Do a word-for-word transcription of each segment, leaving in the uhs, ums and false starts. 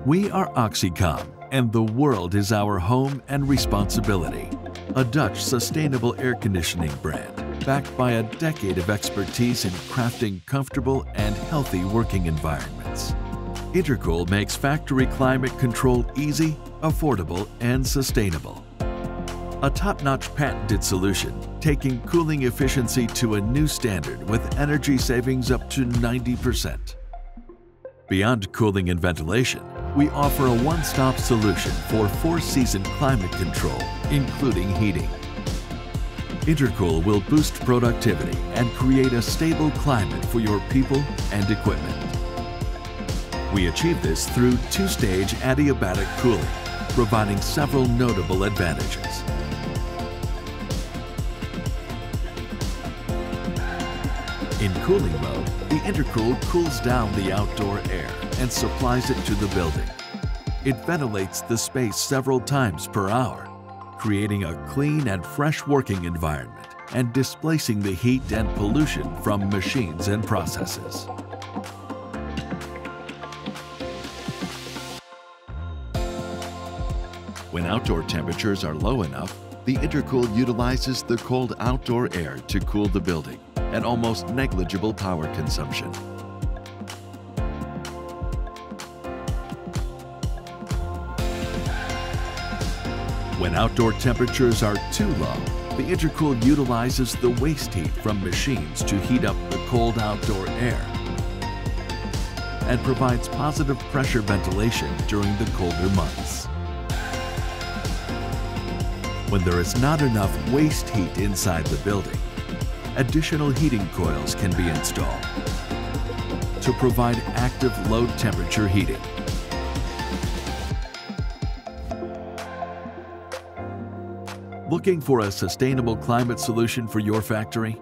We are Oxycom, and the world is our home and responsibility. A Dutch sustainable air conditioning brand, backed by a decade of expertise in crafting comfortable and healthy working environments. Intercool makes factory climate control easy, affordable, and sustainable. A top-notch patented solution, taking cooling efficiency to a new standard with energy savings up to ninety percent. Beyond cooling and ventilation, we offer a one-stop solution for four-season climate control, including heating. Intercool will boost productivity and create a stable climate for your people and equipment. We achieve this through two-stage adiabatic cooling, providing several notable advantages. In cooling mode, the Intercool cools down the outdoor air and supplies it to the building. It ventilates the space several times per hour, creating a clean and fresh working environment and displacing the heat and pollution from machines and processes. When outdoor temperatures are low enough, the Intercool utilizes the cold outdoor air to cool the building at almost negligible power consumption. When outdoor temperatures are too low, the Intercool utilizes the waste heat from machines to heat up the cold outdoor air and provides positive pressure ventilation during the colder months. When there is not enough waste heat inside the building, additional heating coils can be installed to provide active low temperature heating. Looking for a sustainable climate solution for your factory?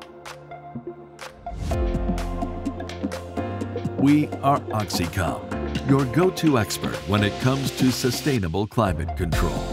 We are Oxycom, your go-to expert when it comes to sustainable climate control.